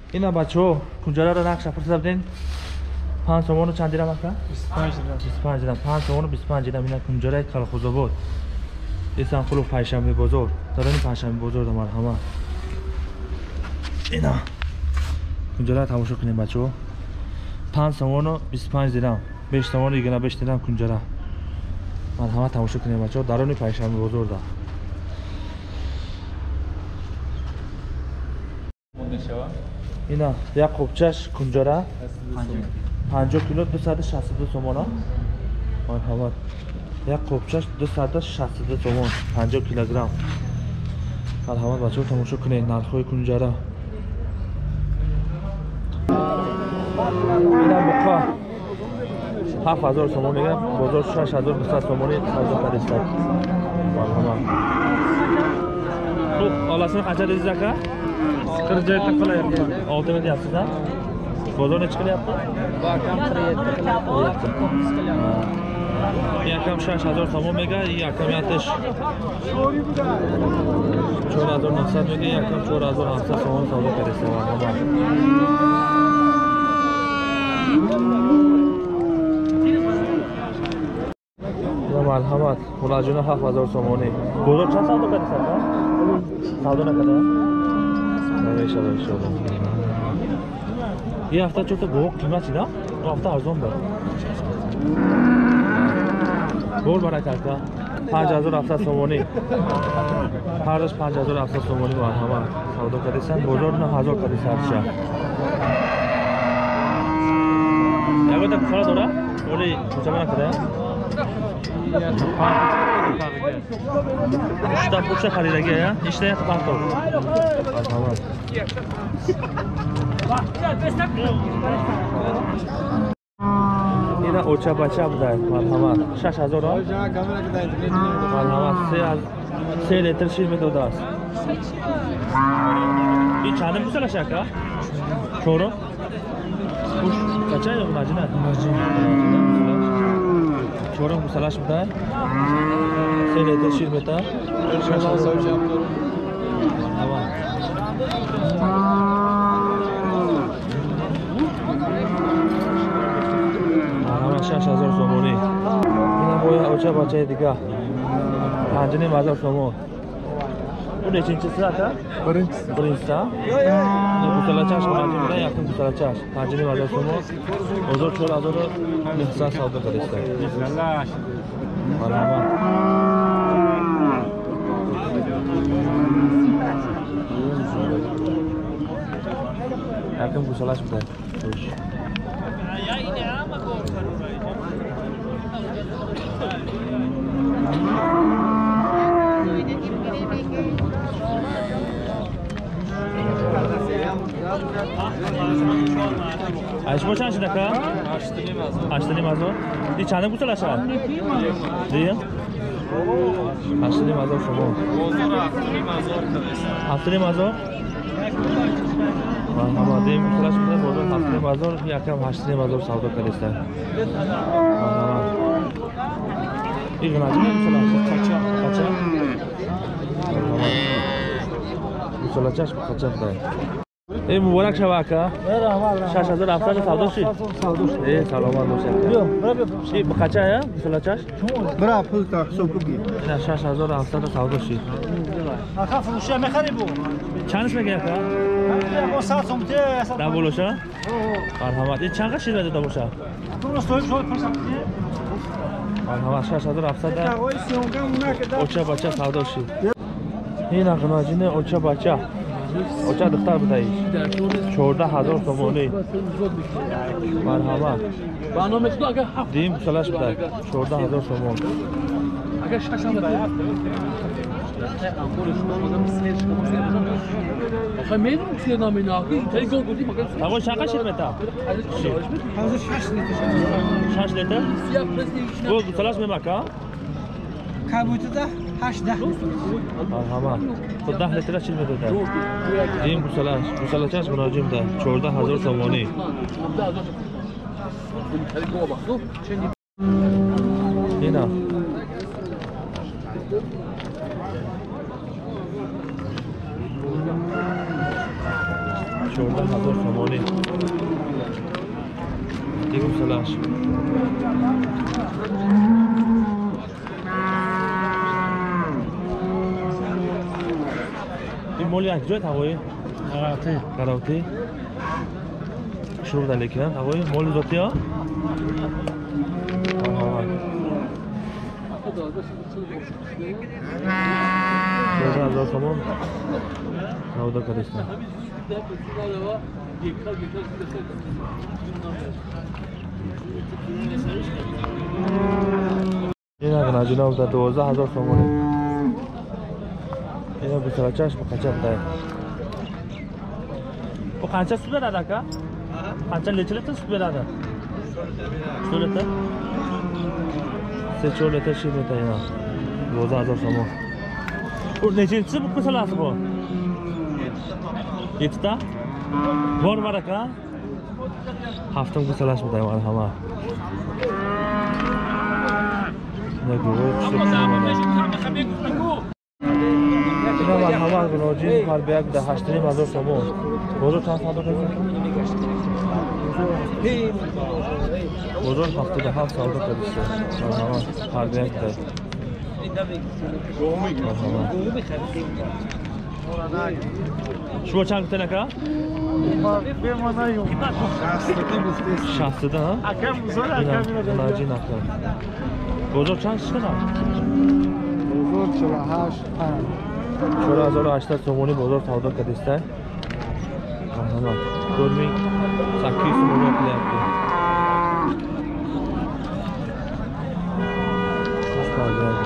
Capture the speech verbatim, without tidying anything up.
اینا بچه‌ها کنجره رو نقش فرصت بدین. پنج تومن چند درهم است؟ بیست و پنج درهم. بیست و پنج درهم. پنج تومن و بیست و پنج درهم اینا کنجره کلخوز آباد. ایسان خلو پنجشنبه بازار. دارن پنجشنبه بازار دمار همه. اینا کنجره تماشا کنین بچه‌ها. پنج تومن و بیست و پنج درهم. besh تومن دیگه نه besh درهم کنجره. من همه تماشا کنین بچه‌ها. دارن پنجشنبه بازار ده. اینا یک قبچش کنجره پنجاه کیلو دویست و شصت و دو تومان ها مرحبا. یک قبچش دویست و شصت و دو تومان پنجاه کیلوگرم. مرحبا بچه ها تماشا کنید نرخ‌های کنجره. اینا بقا هفت هزار تومان میگم بازار شش هزار و دویست تومانی سودا کرده است. مرحبا. خب آلاسını kaça dedi zaka? Kırıcı takıla yapıyor. altı mı yaptınız ha? Bozor ne çıkıyor yaptı? Bakam kırıcı takıla yapıyor. Yakam şaş hazır tamam mega, yakam yatış. Çor hazır naksat mega, yakam çor hazır naksat tamam savda karesi var ama. Malhamat, mulacına haf hazır somoni. Bozor çan savda karesi var? Savda ne kadar? İnşallah inşallah. Bir hafta çok da boğuk kıymet ina. Bu hafta arzon var. Bol barak arka. Panç hazır hafta somoni. Harış panç hazır hafta somoni var ama. Savda kardeşsen bozoruna hazır kardeşler şa. Ya kadar kusura dora. Öyle kucağına kadar. Uçta uçta karıyla ya. İşte yapmak doğru. Tamam. Yine oça baca buday. Marhamat. şaş hazır ol. Marhamat. Se litre şirmet odas. Bir çanım bu sala şaka. Çorum. Kuş kaça yok macina? Macina. Çorum bu salaş buday. Se litre şirmet odas. şaş hazır ol. Tamam. شش هزار تومانی. اینا باید اوچه بچه دیگه. پنجنیم هزار تومان. اون چنچه ساعته؟ Birincisi. Birincisi ha? Ne kusalaçaş kanacı bile yakın kusalaçaş. Pəncinin vəzər sonu Ozor çöl azoru nefsan savda kardeşler. Bismillah. Marhaba. Yakın kusalaç bir de. Ayşe boşan şimdi ka? Açtırayım az o. Açtırayım az o. Bir çanı bu talaşa. Değil. Açtırayım az o şunu. Bozor açtırayım az o arkadaşlar. Açtırayım az o. Ama değil bu talaş bir de bozor açtırayım az o. Yakam açtırayım az o savda kardeşler. Bir gün acı mı bu talaş? Kaça? Kaça? Bu talaş bu kaça da. ای مبارک شب اکا. شش هزار هفتصد سودا شد. Savda. ای سلامت باشه. Buyur. Bırak yap. ای بخچه ها؟ مثلا Bırak pul ta حساب بگیر. اینا شش هزار هفتصد سودا شد. آخه فروشی میخری بو. چندش میگه اکا؟ با ساعت سمته. دبولوشا؟ مرحمت. این چند قشید بده دبولوشا؟ درست توی شو پرسم. مرحمت. شش هزار هفتصد. آقای سیونگا اونا که داد. اوچه بچه سودا شد. این اقناجینه اوچه بچه. اوچه دختر بدهیش. چهارده هزار تومانی. مرحمت. برنامه تو اگه هفت دیم سلاش بده. چهارده هزار تومان. اگه شش هم بده. آخه میدونم چیه نامی ناکی تایی گل گودی مگه آقا چند قشید میتا؟ Hazır şaş litre. شش لیتر؟ سیاه پرسی گل دو سلاش میمکا؟ Kabutu da haş da. مرحمت. خود ده لیتر چیل میده؟ دیم bu سلاش. bu سلاش مناجم ده. چهارده هزار تومانی. اینا. چهارده هزار تومانی دیگه سلاش این مولی یک جای هوایی قرارته قراوتی شروع دلی کنم هوایی مول ذاتی ها چهارده هزار تومان نودا کردستم این اگه جناب در دوازده هزار تومانی اینا بسرچهش با قچه بده با قنچه سو داده که؟ قنچه لیتر لیتر سو داده سو لیتر؟ سه چهار لیتر شیر لیتر اینا دوازده هزار تومان او نیچه چی بود کسا لحظه با؟ یکتا؟ بار باره که؟ هفتم کسا لحظه بده ایمان همه اینا گروه پشت اینا مرحمت بناجین هر بیگ ده هشتنیم هزار تومان بازار چند صدا کنید؟ بازار هفتاد و هفت صدا کنید مرحمت هر بیگ ده مرحمت شما چند کتنه که؟ شصت ها؟ اینا بناجین اکم بازار چند شده؟ بزرگ چهل و هشت چهار هزار و هشتصد تومانی بازار سودا کردسته مرحمت گرمی سکی سودا کلیپتی